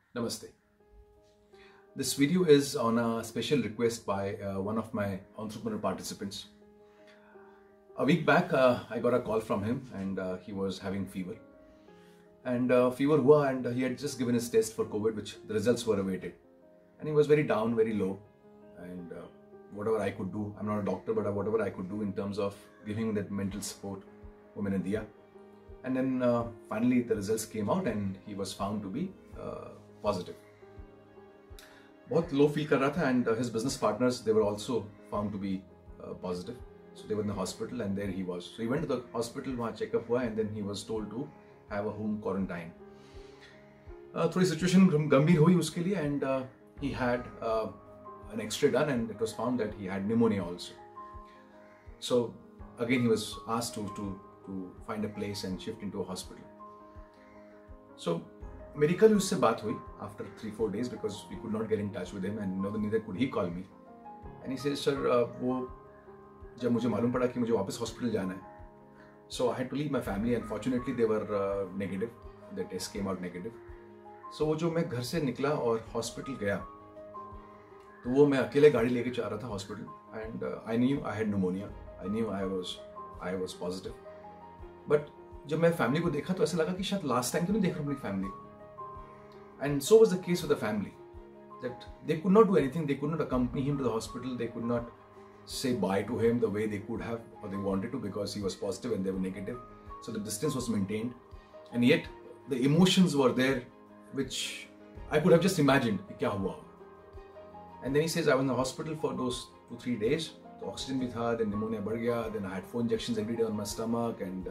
Namaste. This video is on a special request by one of my entrepreneur participants. A week back, I got a call from him and he was having fever. And fever hua, and he had just given his test for COVID, which the results were awaited. And he was very down, very low. And whatever I could do, I'm not a doctor, but whatever I could do in terms of giving him that mental support, वो मैंने दिया. And then finally the results came out and he was found to be positive. बहुत low feel कर रहा था, and his business partners, they were also found to be positive. So they were in the hospital and there he was. So he went to the hospital, वहाँ checkup हुआ, and then he was told to have a home quarantine. थोड़ी situation गंभीर हुई उसके लिए, and he had an X-ray done and it was found that he had pneumonia also. So again he was asked to find a place and shift into a hospital. So मेरी कल उससे बात हुई after 3-4 days because we could not get in touch with him and neither could he call me. And he says, sir, वो जब मुझे मालूम पड़ा कि मुझे वापस हॉस्पिटल जाना है, so I had to leave my family and fortunately they were negative. The test came out negative. So वो जो मैं घर से निकला और हॉस्पिटल गया, तो वो मैं अकेले गाड़ी लेके जा रहा था hospital, and I knew I had pneumonia. I knew I was positive. But जब मैं फैमिली को देखा तो ऐसा लगा कि शायद लास्ट टाइम तो नहीं देख रहा हूँ अपनी फैमिली को. And so was the case with the family, that they could not do anything. They could not accompany him to the hospital. They could not say bye to him the way they could have or they wanted to because he was positive and they were negative. So the distance was maintained, and yet the emotions were there, which I could have just imagined. क्या हुआ? And then he says, I was in the hospital for those 2-3 days. The oxygen भी था, then pneumonia बढ़ गया, then I had 4 injections every day on my stomach, and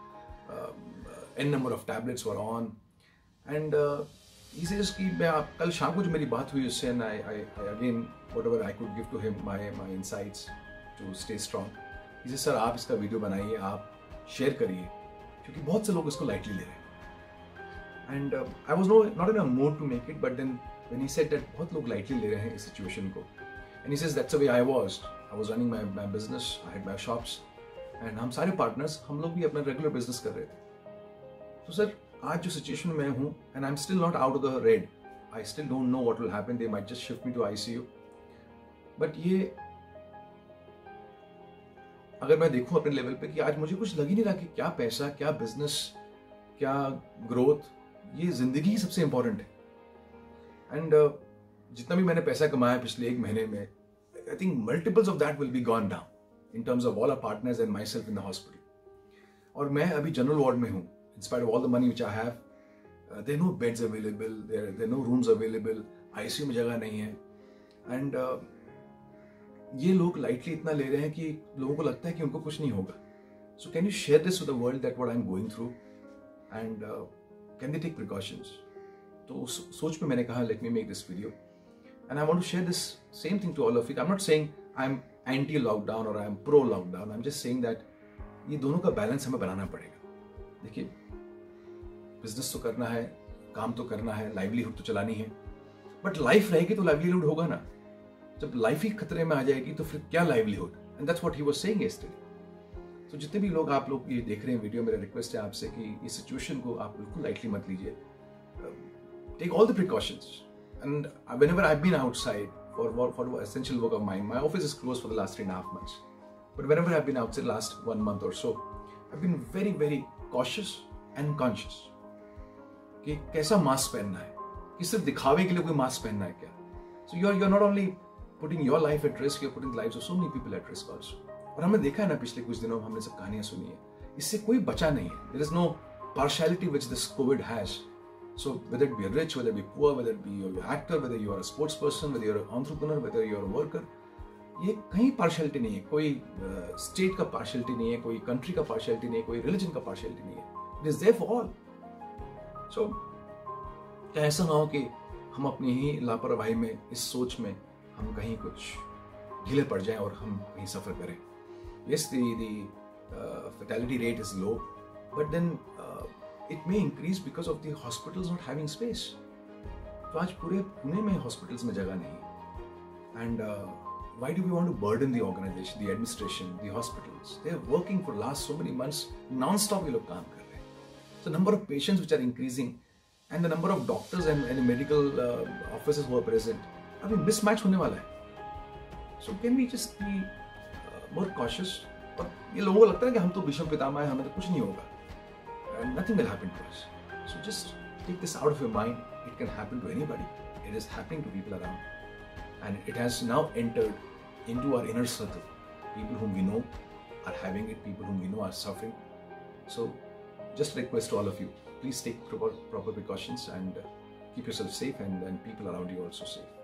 n number of tablets were on. And he says कि मैं कल शाम को जो मेरी बात हुई उससे, and I again whatever I could give to him my insights to stay strong. He says, sir आप इसका वीडियो बनाइए, आप शेयर करिए, क्योंकि बहुत से लोग इसको लाइटली ले रहे हैं. And I was not in a mood to make it, but then when he said that बहुत लोग लाइटली ले रहे हैं इस सिचुएशन को, and he says that's the way I was running my business, I had my shops, and हम सारे partners हम लोग भी अपना रेगुलर बिजनेस कर रहे थे. तो सर आज जो सिचुएशन में हूँ, and I'm still not out of the red, I still don't know what will happen. They might just shift me to ICU. But ये अगर मैं देखूँ अपने लेवल पे कि आज मुझे कुछ लग ही नहीं रहा कि क्या पैसा, क्या बिजनेस, क्या ग्रोथ, ये जिंदगी ही सबसे इम्पोर्टेंट है. एंड जितना भी मैंने पैसा कमाया पिछले 1 महीने में, I think multiples of that will be gone down in terms of all our partners and myself in the hospital. और मैं अभी जनरल वार्ड में हूँ. In spite of all the money which I have, there are no beds available, there are no rooms available, ICU में जगह नहीं है. And ये लोग lightly इतना ले रहे हैं कि लोगों को लगता है कि उनको कुछ नहीं होगा. So can you share this with the world that what I'm going through, and can they take precautions? तो उस सोच में मैंने कहा let me make this video, and I want to share this same thing to all of you. I'm not saying I'm anti-lockdown or I'm pro-lockdown. I'm just saying that ये दोनों का balance हमें बनाना पड़ेगा. देखिए, बिजनेस तो करना है, काम तो करना है, लाइवलीहुड तो चलानी है, बट लाइफ रहेगी तो लाइवलीहुड होगा ना. जब लाइफ ही खतरे में आ जाएगी तो फिर क्या livelihood? And that's what he was saying yesterday. तो जितने भी लोग आप लोग ये देख रहे हैं वीडियो, मेरा रिक्वेस्ट है आपसे कि इस सिचुएशन को आप बिल्कुल लाइटली मत लीजिए. Take all the precautions. And whenever I have been outside for essential work of mine, my office is closed for the last 3.5 months, but whenever I've been outside last 1 month or so, I've been very very cautious and conscious कि कैसा mask पहनना है, कि सिर्फ दिखावे के लिए कोई मास्क पहनना है क्या. So you're not only putting your life at risk, you're putting the lives of so many people at risk also. और हमने देखा है ना पिछले कुछ दिनों में, हमने सब कहानियां सुनी है, इससे कोई बचा नहीं है. There is no partiality which this COVID has. So whether it be rich, whether it be poor, whether it be you're an actor, whether you are a sports person, whether you're an entrepreneur, whether you're a worker, ये कहीं partiality नहीं है. कोई state का partiality नहीं है, कोई country का पार्शियलिटी नहीं है, कोई रिलीजन का पार्शियलिटी नहीं है. It is there for all. So क्या ऐसा ना हो कि हम अपनी ही लापरवाही में, इस सोच में हम कहीं कुछ ढीले पड़ जाएं और हम कहीं सफर करें. Yes, the fatality rate is low, but then it may increase because of the hospitals not having space. तो आज पूरे पुणे में हॉस्पिटल्स में जगह नहीं है. And why do we want to burden the organization, the administration, the hospitals? They are working for last so many months, non-stop ये लोग काम कर रहे हैं. So number of patients which are increasing, and the number of doctors and medical officers who are present, अभी mismatch होने वाला है. So can we just be more cautious? और ये लोगों को लगता है कि हम तो भीष्म पितामह हैं, हमें तो कुछ नहीं होगा, and nothing will happen to us. So just take this out of your mind. It can happen to anybody. It is happening to people around, and it has now entered into our inner circle. People whom we know are having it. People whom we know are suffering. So just request to all of you, please take proper precautions and keep yourself safe and people around you also safe.